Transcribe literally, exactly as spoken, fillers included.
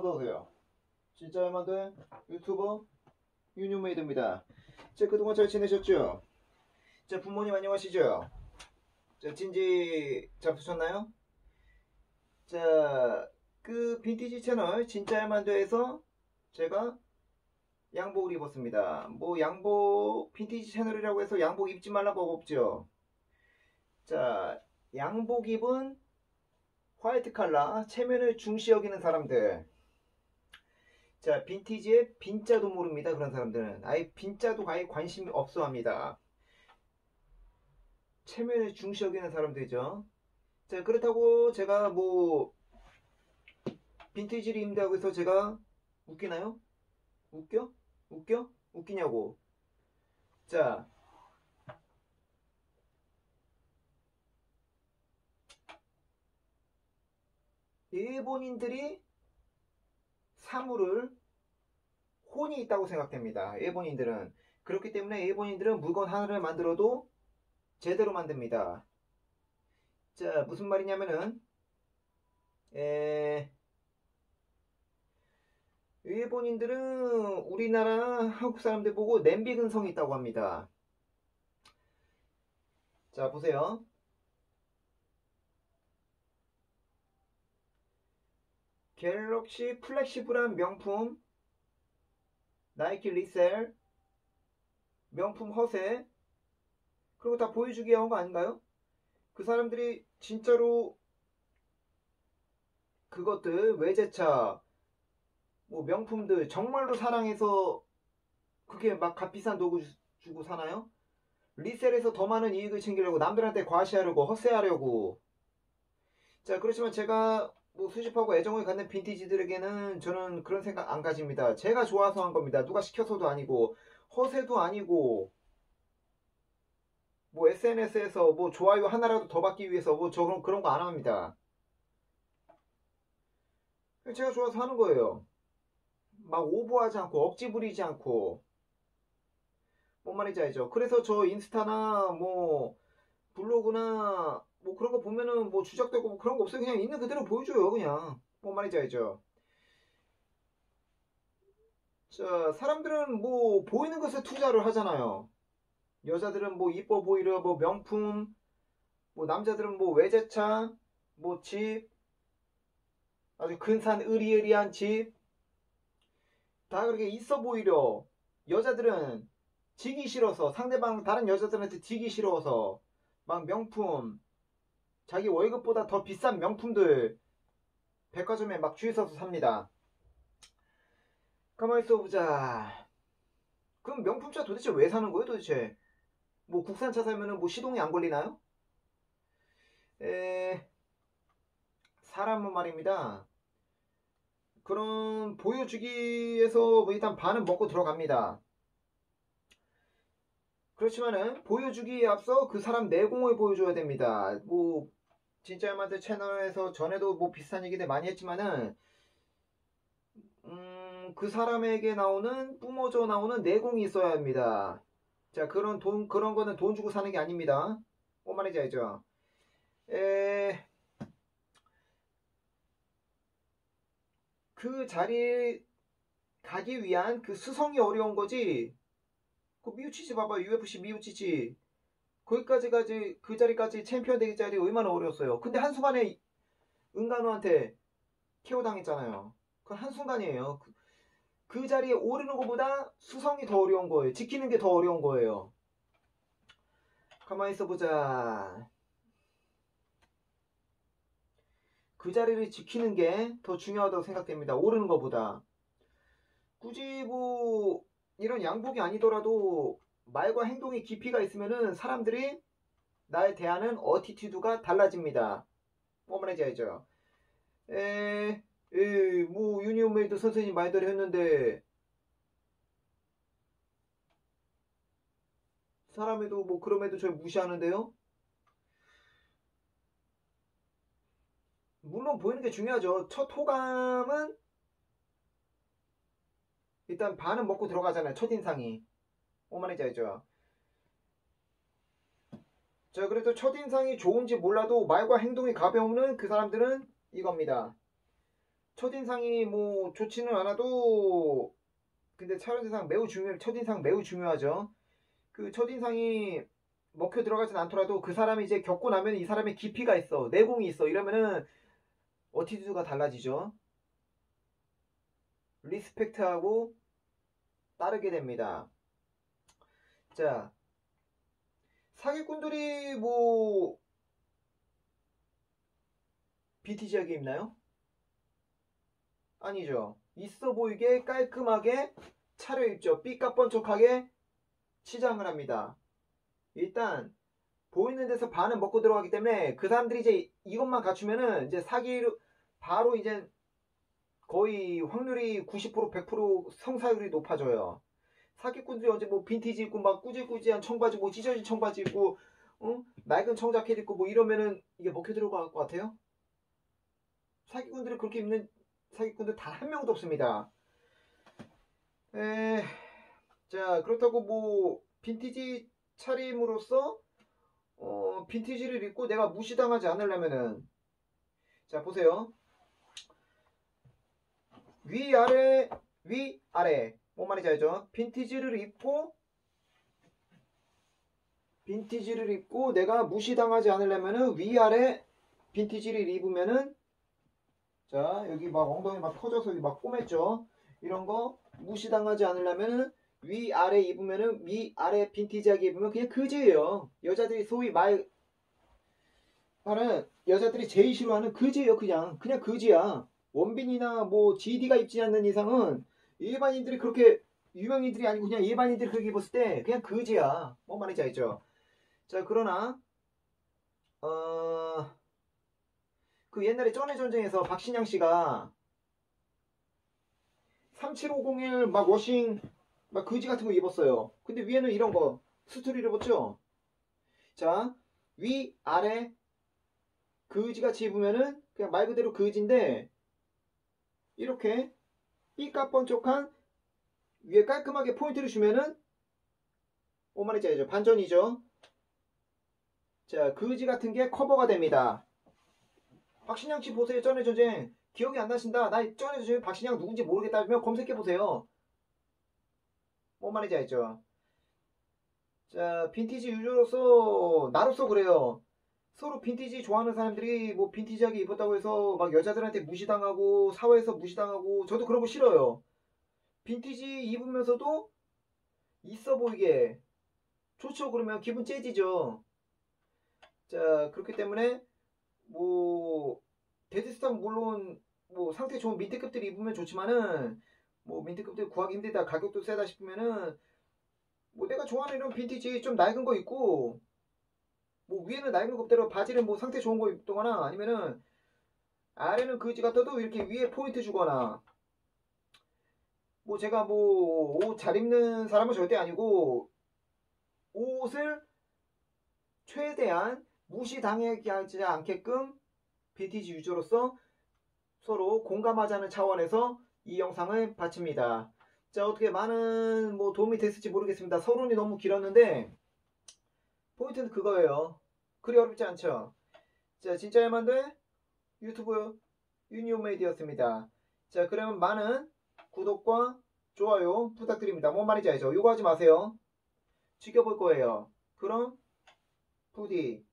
어서오세요. 진짜 만든 유튜버 유뉴메이드입니다. 자, 그동안 잘 지내셨죠? 자, 부모님 안녕하시죠? 자, 진지 잘 푸셨나요? 자, 그 빈티지 채널 진짜 만두에서 제가 양복을 입었습니다. 뭐 양복 빈티지 채널이라고 해서 양복 입지 말라 법 없죠? 자, 양복 입은 화이트 칼라 체면을 중시 여기는 사람들, 자, 빈티지의 빈자도 모릅니다. 그런 사람들은 아예 빈자도 아예 관심이 없어 합니다. 체면을 중시 여기는 사람들이죠. 자, 그렇다고 제가 뭐 빈티지를 입는다고 해서 제가 웃기나요? 웃겨? 웃겨? 웃기냐고. 자, 일본인들이 사물을 혼이 있다고 생각됩니다. 일본인들은. 그렇기 때문에 일본인들은 물건 하나를 만들어도 제대로 만듭니다. 자, 무슨 말이냐면은 에... 일본인들은 우리나라 한국 사람들 보고 냄비 근성이 있다고 합니다. 자, 보세요. 갤럭시 플렉시블한 명품, 나이키 리셀, 명품 허세, 그리고 다 보여주기 위한 거 아닌가요? 그 사람들이 진짜로 그것들, 외제차, 뭐 명품들 정말로 사랑해서 그게 막 값비싼 도구 주고 사나요? 리셀에서 더 많은 이익을 챙기려고, 남들한테 과시하려고, 허세하려고. 자, 그렇지만 제가 뭐 수집하고 애정을 갖는 빈티지들에게는 저는 그런 생각 안 가집니다. 제가 좋아서 한 겁니다. 누가 시켜서도 아니고 허세도 아니고, 뭐 에스엔에스에서 뭐 좋아요 하나라도 더 받기 위해서 뭐 저 그런 그런 거 안 합니다. 제가 좋아서 하는 거예요. 막 오버하지 않고 억지 부리지 않고. 뭔 말인지 알죠? 그래서 저 인스타나 뭐 블로그나 뭐 그런 거 보면은 뭐 주작되고 뭐 그런 거 없어요. 그냥 있는 그대로 보여줘요. 그냥 뭔 말인지 알죠? 자, 사람들은 뭐 보이는 것에 투자를 하잖아요. 여자들은 뭐 이뻐 보이려 뭐 명품, 뭐 남자들은 뭐 외제차, 뭐 집, 아주 근사한 으리으리한 집, 다 그렇게 있어 보이려. 여자들은 지기 싫어서, 상대방 다른 여자들한테 지기 싫어서 막 명품, 자기 월급보다 더 비싼 명품들 백화점에 막 줄 서서 삽니다. 가만히 있어보자. 그럼 명품차 도대체 왜 사는 거예요 도대체? 뭐 국산차 사면은 뭐 시동이 안 걸리나요? 에... 사람은 말입니다. 그런 보여주기 위해서 뭐 일단 반은 먹고 들어갑니다. 그렇지만은 보여주기에 앞서 그 사람 내공을 보여줘야 됩니다. 뭐 진짜 야마트 채널에서 전에도 뭐 비슷한 얘기들 많이 했지만은 음, 그 사람에게 나오는 뿜어져 나오는 내공이 있어야 합니다. 자, 그런 돈 그런 거는 돈 주고 사는 게 아닙니다. 뭔 말인지 알죠? 에... 그 자리에 가기 위한 그 수성이 어려운 거지. 그 미우치지 봐봐. 유에프씨 미우치지. 거기까지 가지 그 자리까지 챔피언 되기 자리 얼마나 어려웠어요. 근데 한순간에 은간우한테 케어 당했잖아요. 그건 한순간이에요. 그, 그 자리에 오르는 것보다 수성이 더 어려운 거예요. 지키는 게 더 어려운 거예요. 가만히 있어보자. 그 자리를 지키는 게 더 중요하다고 생각됩니다. 오르는 것보다. 굳이 뭐 이런 양복이 아니더라도 말과 행동의 깊이가 있으면은 사람들이 나에 대하는 어티튜드가 달라집니다. 뭔 말인지 알죠? 에, 에, 뭐 유니온메이드 선생님 말대로 했는데 사람에도 뭐 그럼에도 절 무시하는데요? 물론 보이는 게 중요하죠. 첫 호감은 일단 반은 먹고 들어가잖아요. 첫인상이. 뭔 말인지 알죠? 자, 그래도 첫인상이 좋은지 몰라도 말과 행동이 가벼우면 그 사람들은 이겁니다. 첫인상이 뭐 좋지는 않아도 근데 첫인상 매우 중요 첫인상 매우 중요하죠. 그 첫인상이 먹혀 들어가진 않더라도 그 사람이 이제 겪고 나면 이 사람의 깊이가 있어, 내공이 있어, 이러면은 어티튜드가 달라지죠. 리스펙트하고 따르게 됩니다. 자, 사기꾼들이 뭐 비티지하게 입나요? 아니죠. 있어 보이게 깔끔하게 차려입죠. 삐까뻔쩍하게 치장을 합니다. 일단 보이는 데서 반은 먹고 들어가기 때문에 그 사람들이 이제 이것만 갖추면은 이제 사기로 바로 이제 거의 확률이 구십 퍼센트 백 퍼센트 성사율이 높아져요. 사기꾼들이 언제 뭐 빈티지 입고 막 꾸질꾸질한 청바지 뭐 찢어진 청바지 입고 어? 낡은 청자켓 입고 뭐 이러면은 이게 먹혀 들어갈 것 같아요? 사기꾼들이 그렇게 입는 사기꾼들 다 한 명도 없습니다. 에... 자, 그렇다고 뭐 빈티지 차림으로써 어, 빈티지를 입고 내가 무시당하지 않으려면은 자, 보세요. 위아래 위아래 뭔 말인지 알죠? 빈티지를 입고 빈티지를 입고 내가 무시당하지 않으려면은 위아래 빈티지를 입으면은 자, 여기 막 엉덩이 막 터져서 막 꼬맸죠? 이런 거 무시당하지 않으려면은 위아래 입으면은 위아래 빈티지하게 입으면 그냥 그지예요. 여자들이 소위 말 하는 여자들이 제일 싫어하는 그지예요. 그냥 그냥 그지야. 원빈이나 뭐 지디가 입지 않는 이상은 일반인들이 그렇게 유명인들이 아니고 그냥 일반인들이 그렇게 입었을 때 그냥 그지야. 뭔 말인지 알죠? 자, 그러나 어... 그 옛날에 쩐의 전쟁에서 박신양 씨가 삼칠오공일 막 워싱 막 그지 같은 거 입었어요. 근데 위에는 이런 거 스토리를 입었죠. 자, 위 아래 그지 같이 입으면은 그냥 말 그대로 그지인데 이렇게 삐까뻔쩍한 위에 깔끔하게 포인트를 주면은 오만원짜리 알죠? 반전이죠. 자, 그지 같은 게 커버가 됩니다. 박신양 씨 보세요. 쩐의 전쟁 기억이 안 나신다. 나 쩐의 전쟁 박신양 누군지 모르겠다 하면 검색해 보세요. 뭔 말인지 알죠? 자, 빈티지 유저로서 나로서 그래요. 서로 빈티지 좋아하는 사람들이 뭐 빈티지하게 입었다고 해서 막 여자들한테 무시당하고 사회에서 무시당하고 저도 그런 거 싫어요. 빈티지 입으면서도 있어 보이게 좋죠. 그러면 기분 째지죠. 자, 그렇기 때문에 뭐 데드스탑 물론 뭐 상태 좋은 민트급들이 입으면 좋지만은 뭐 민트급들 구하기 힘들다 가격도 세다 싶으면은 뭐 내가 좋아하는 이런 빈티지 좀 낡은 거 입고 뭐 위에는 낡은 것대로 바지는 뭐 상태 좋은 거 입거나 아니면은 아래는 그지 같아도 이렇게 위에 포인트 주거나 뭐 제가 뭐 옷 잘 입는 사람은 절대 아니고 옷을 최대한 무시당하지 않게끔 빈티지 유저로서 서로 공감하자는 차원에서 이 영상을 바칩니다. 자, 어떻게 많은 뭐 도움이 됐을지 모르겠습니다. 서론이 너무 길었는데 포인트는 그거예요. 그리 어렵지 않죠. 자, 진짜야 만들 유튜브 유니온메이드였습니다. 자, 그러면 많은 구독과 좋아요 부탁드립니다. 뭔 말인지 알죠? 요거 하지 마세요. 지켜볼 거예요. 그럼 부디